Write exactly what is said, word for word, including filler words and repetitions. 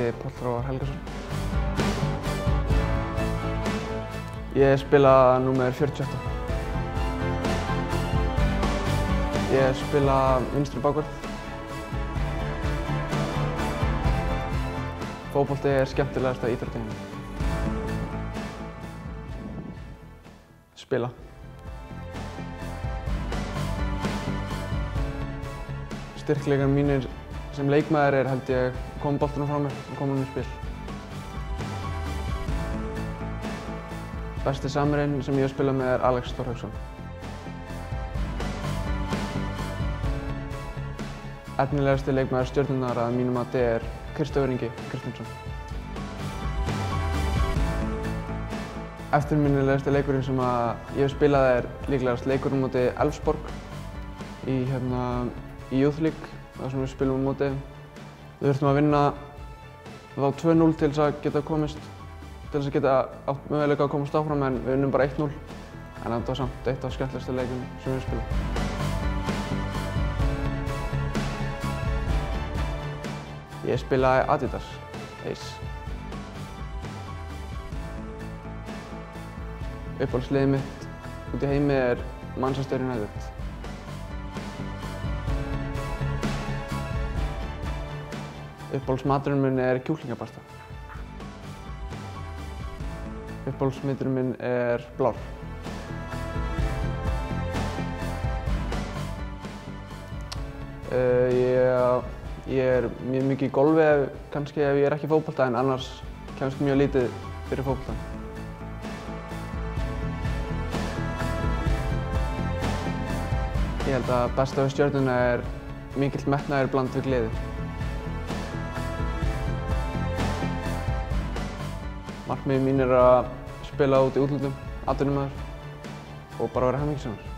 heiti Páll Hróar Helgason. Ég spila númer fjörutíu og átta. Ég spila vinstri bakvörð. Fótbolti er skemmtilegasta íþrótt í heimi. Spila. Styrkleikar mínir sem leikmaður er held ég koma boltanum frá mér og koma hann í spil. Besti samherjinn sem ég hef spilað með er Alex Þór Hauksson. Efnilegasti leikmaður Stjörnunnar að mínu mati er Kristófer Ingi Kristinsson. Eftirminnilegasti leikurinn sem að ég hef spilað er líklegast leikurinn móti Elfsborg í hérna í Youth League, þar sem við spilum á móti. Við þurftum að vinna þá tvö núll til þess að geta komist, til þess að geta átt möguleika að komast áfram, en við unnum bara eitt núll. En þetta var samt eitt af skemmtilegasta leikjum sem við spilum. Ég spilaði Adidas Ace. Uppáhaldsliðið mitt út í heimi er Manchester United. Uppáhaldsmaturinn minn er kjúklingapasta. Uppáhaldsliturinn minn er blár. Uh, ég, ég er mjög mikið í golfi, kannski ef ég er ekki í fótbolta, en annars kemst mjög lítið fyrir fótbolta. Ég held að besta við Stjörnuna er mikill metnaður bland við gleði. Markmiðið mín er að spila út í útlöndum, atvinnumaður og bara vera hamingjusamur.